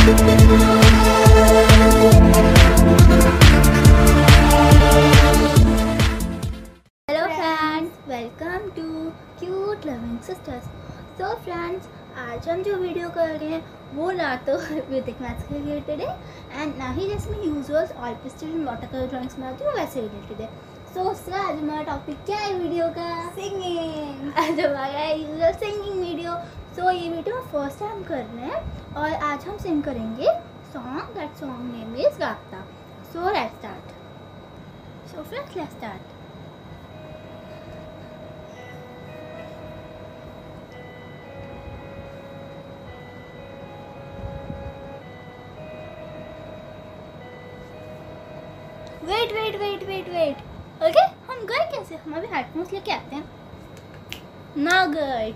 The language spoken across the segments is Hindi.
Welcome to cute loving sisters. तो फ्रेंड्स, आज हम जो वीडियो कर रहे हैं वो ना तो म्यूजिक मैथ्स के रिलेटेड है एंड ना ही जैसे मैं usual oil pastel and water colour drawings बनाती हूँ वैसे रिलेटेड है। सो उसका आज हमारा टॉपिक क्या है वीडियो का? सिंगिंग। आज हमारा यूजुअल सिंगिंग वीडियो। सो ये वीडियो फर्स्ट टाइम कर रहे हैं और आज हम सिंग करेंगे song. That song name is रास्ता। So let's start. So friends, let's start. Wait okay, हम गए कैसे? हम अभी हेडफोन्स लेके आते हैं ना। Good.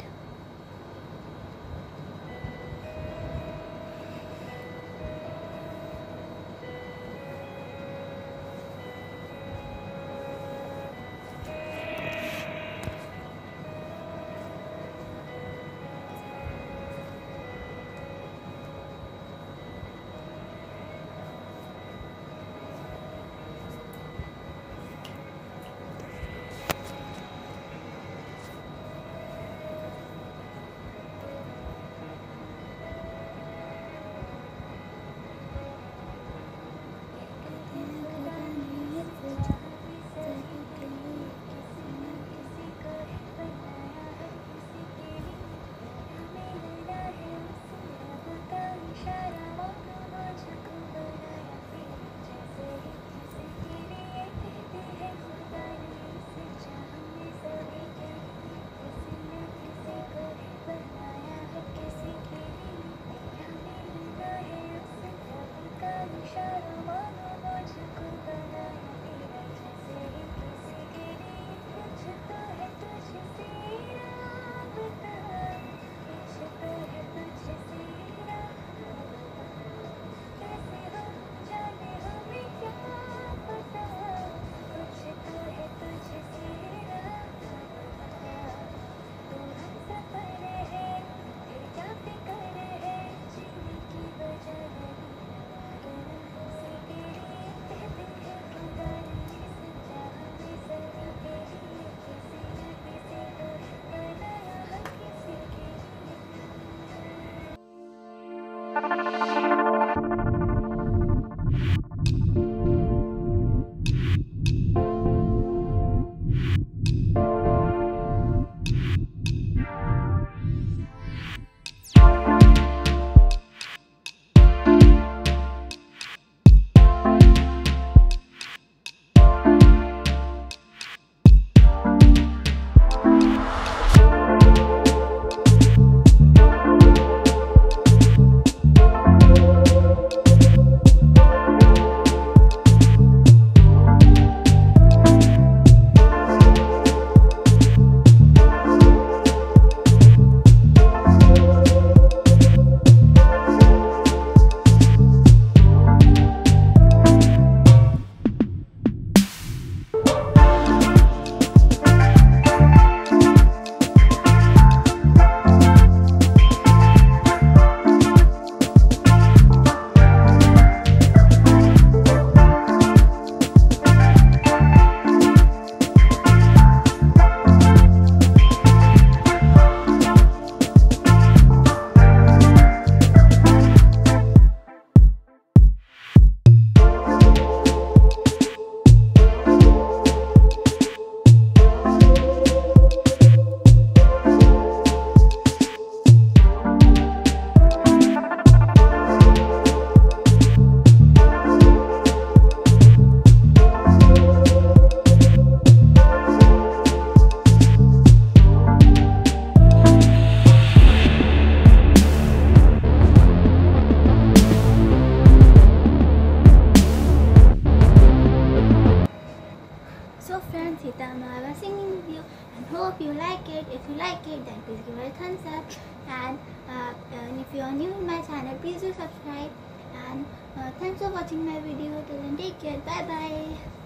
So friends, it's our singing video and hope you like it. If you like it, then please give it a thumbs up, and if you are new in my channel, please do subscribe, and thanks for watching my video. Till then, take care. Bye bye.